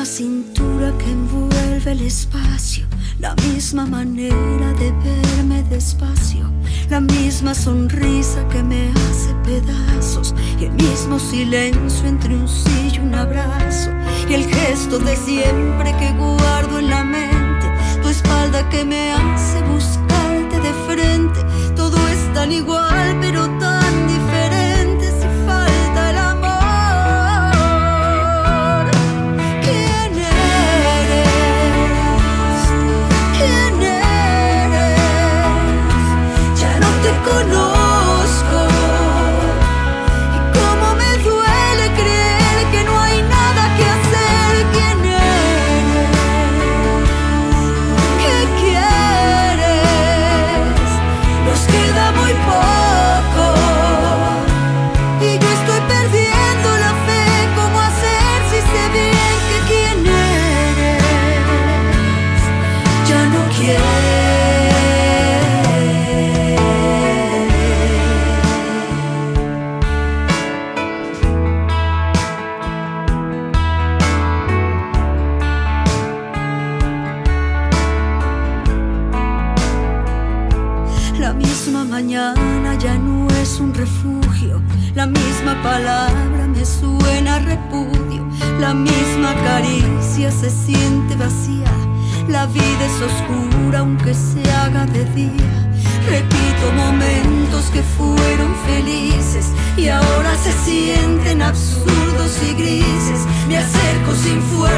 misma cintura que envuelve el espacio, la misma manera de verme despacio, la misma sonrisa que me hace pedazos, y el mismo silencio entre un sí y un abrazo, y el gesto de siempre que guardo en la mente, tu espalda que me hace buscarte de frente. Todo es tan igual pero tan diferente, si falta el amor. ¿Quién eres? ¿Quién eres? Ya no te conozco, y cómo me duele creer que no hay nada que hacer. ¿Quién eres? ¿Qué quieres? Nos queda muy poco y yo estoy perdiendo la fe. ¿Cómo hacer si sé bien que quién eres ya no quiere? La misma mañana ya no es un refugio, la misma palabra me suena a repudio, la misma caricia se siente vacía, la vida es oscura aunque se haga de día. Repito momentos que fueron felices y ahora se sienten absurdos y grises. Me acerco sin fuerza